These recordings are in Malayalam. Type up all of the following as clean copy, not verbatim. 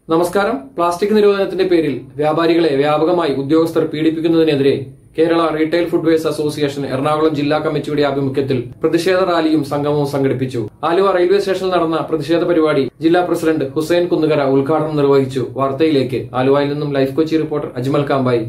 നമസ്കാരം. പ്ലാസ്റ്റിക് നിരോധനത്തിന്റെ പേരിൽ വ്യാപാരികളെ വ്യാപകമായി ഉദ്യോഗസ്ഥർ പീഡിപ്പിക്കുന്നതിനെതിരെ Kerala retail footwears association Ernakulam ജില്ലാ കമ്മിറ്റിയുടെ ആഭിമുഖ്യത്തിൽ പ്രതിഷേധ റാലിയും സംഗമവും സംഘടിപ്പിച്ചു. ആലുവ റെയിൽവേ സ്റ്റേഷനിൽ നടന്ന പ്രതിഷേധ പരിപാടി ജില്ലാ പ്രസിഡന്റ് ഹുസൈൻ കുന്നുകര ഉദ്ഘാടനം നിർവഹിച്ചു. വാർത്തയിലേക്ക്. ആലുവയിൽ നിന്നും ലൈഫ് കൊച്ചി റിപ്പോർട്ടർ അജ്മൽ കാമ്പായി.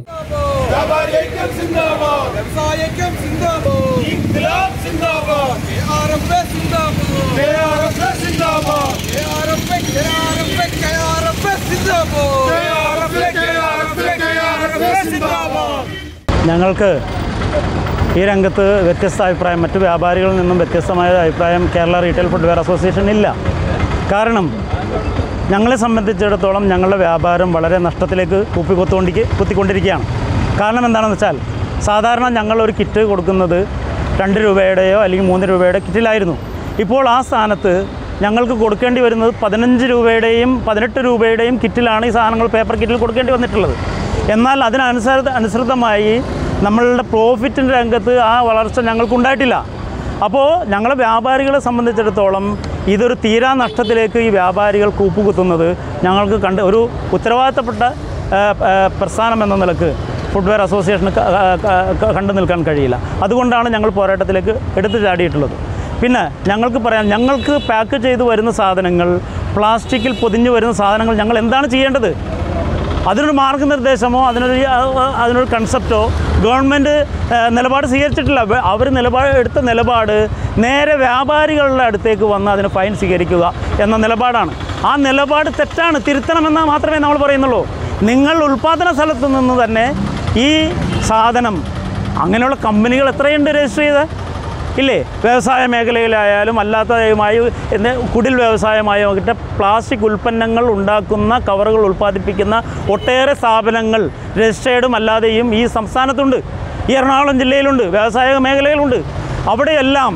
ഞങ്ങൾക്ക് ഈ രംഗത്ത് വ്യത്യസ്ത അഭിപ്രായം, മറ്റു വ്യാപാരികളിൽ നിന്നും വ്യത്യസ്തമായ അഭിപ്രായം കേരള റീറ്റെയിൽ ഫുഡ്വെയർ അസോസിയേഷൻ ഇല്ല. കാരണം ഞങ്ങളെ സംബന്ധിച്ചിടത്തോളം ഞങ്ങളുടെ വ്യാപാരം വളരെ നഷ്ടത്തിലേക്ക് കുത്തിക്കൊണ്ടിരിക്കുകയാണ്. കാരണം എന്താണെന്ന് വെച്ചാൽ, സാധാരണ ഞങ്ങളൊരു കിറ്റ് കൊടുക്കുന്നത് 2 രൂപയുടെയോ അല്ലെങ്കിൽ 3 രൂപയുടെ കിറ്റിലായിരുന്നു. ഇപ്പോൾ ആ സ്ഥാനത്ത് ഞങ്ങൾക്ക് കൊടുക്കേണ്ടി വരുന്നത് 15 രൂപയുടെയും 18 രൂപയുടെയും കിറ്റിലാണ് ഈ സാധനങ്ങൾ പേപ്പർ കിറ്റിൽ കൊടുക്കേണ്ടി വന്നിട്ടുള്ളത്. എന്നാൽ അതിനനുസൃതമായി നമ്മളുടെ പ്രോഫിറ്റിൻ്റെ രംഗത്ത് ആ വളർച്ച ഞങ്ങൾക്കുണ്ടായിട്ടില്ല. അപ്പോൾ ഞങ്ങളെ വ്യാപാരികളെ സംബന്ധിച്ചിടത്തോളം ഇതൊരു തീരാ നഷ്ടത്തിലേക്ക് ഈ വ്യാപാരികൾ കൂപ്പുകുത്തുന്നത് ഞങ്ങൾക്ക് ഒരു ഉത്തരവാദിത്തപ്പെട്ട പ്രസ്ഥാനം എന്ന നിലക്ക് ഫുഡ്വെയർ അസോസിയേഷന് കണ്ടു നിൽക്കാൻ കഴിയില്ല. അതുകൊണ്ടാണ് ഞങ്ങൾ പോരാട്ടത്തിലേക്ക് എടുത്തു ചാടിയിട്ടുള്ളത്. പിന്നെ ഞങ്ങൾക്ക് പറയാം, ഞങ്ങൾക്ക് പാക്ക് ചെയ്ത് വരുന്ന സാധനങ്ങൾ, പ്ലാസ്റ്റിക്കിൽ പൊതിഞ്ഞു വരുന്ന സാധനങ്ങൾ ഞങ്ങൾ എന്താണ് ചെയ്യേണ്ടത്? അതിനൊരു മാർഗ്ഗനിർദ്ദേശമോ അതിനൊരു കൺസെപ്റ്റോ ഗവൺമെൻറ് നിലപാട് സ്വീകരിച്ചിട്ടില്ല. അവർ എടുത്ത നിലപാട് നേരെ വ്യാപാരികളുടെ അടുത്തേക്ക് വന്ന് അതിന് ഫൈൻ സ്വീകരിക്കുക എന്ന നിലപാടാണ്. ആ നിലപാട് തെറ്റാണ്, തിരുത്തണമെന്ന് മാത്രമേ നമ്മൾ പറയുന്നുള്ളൂ. നിങ്ങൾ ഉൽപ്പാദന സ്ഥലത്ത് നിന്ന് തന്നെ ഈ സാധനം, അങ്ങനെയുള്ള കമ്പനികൾ എത്രയുണ്ട് രജിസ്റ്റർ ചെയ്ത് ഇല്ലേ? വ്യവസായ മേഖലയിലായാലും അല്ലാത്തതുമായി കുടിൽ വ്യവസായമായും ഒക്കെ പ്ലാസ്റ്റിക് ഉൽപ്പന്നങ്ങൾ ഉണ്ടാക്കുന്ന കവറുകൾ ഉൽപ്പാദിപ്പിക്കുന്ന ഒട്ടേറെ സ്ഥാപനങ്ങൾ രജിസ്റ്റേർഡും അല്ലാതെയും ഈ സംസ്ഥാനത്തുണ്ട്. ഈ എറണാകുളം ജില്ലയിലുണ്ട്, വ്യവസായ മേഖലയിലുണ്ട്. അവിടെയെല്ലാം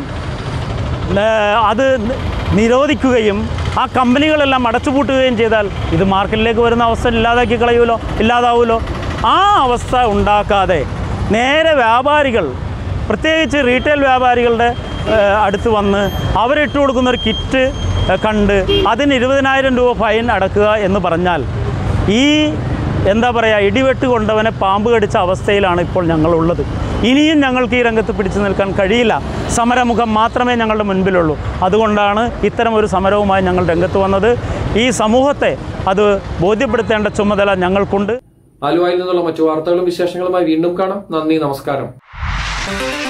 അത് നിരോധിക്കുകയും ആ കമ്പനികളെല്ലാം അടച്ചുപൂട്ടുകയും ചെയ്താൽ ഇത് മാർക്കറ്റിലേക്ക് വരുന്ന അവസ്ഥ ഇല്ലാതാവുമല്ലോ. ആ അവസ്ഥ ഉണ്ടാക്കാതെ നേരെ വ്യാപാരികൾ, പ്രത്യേകിച്ച് റീറ്റെയിൽ വ്യാപാരികളുടെ അടുത്ത് വന്ന് അവരിട്ട് കൊടുക്കുന്നൊരു കിറ്റ് കണ്ട് അതിന് 20,000 രൂപ ഫൈൻ അടക്കുക എന്ന് പറഞ്ഞാൽ ഈ ഇടിവെട്ട് കൊണ്ടവനെ പാമ്പ് കടിച്ച അവസ്ഥയിലാണ് ഇപ്പോൾ ഞങ്ങളുള്ളത്. ഇനിയും ഞങ്ങൾക്ക് ഈ രംഗത്ത് പിടിച്ചു നിൽക്കാൻ കഴിയില്ല. സമരമുഖം മാത്രമേ ഞങ്ങളുടെ മുൻപിലുള്ളൂ. അതുകൊണ്ടാണ് ഇത്തരം ഒരു സമരവുമായി ഞങ്ങൾ രംഗത്ത് വന്നത്. ഈ സമൂഹത്തെ അത് ബോധ്യപ്പെടുത്തേണ്ട ചുമതല ഞങ്ങൾക്കുണ്ട്. ആലുവയിൽ നിന്നുള്ള മറ്റു വാർത്തകളും വിശേഷങ്ങളുമായി വീണ്ടും കാണാം. നന്ദി, നമസ്കാരം.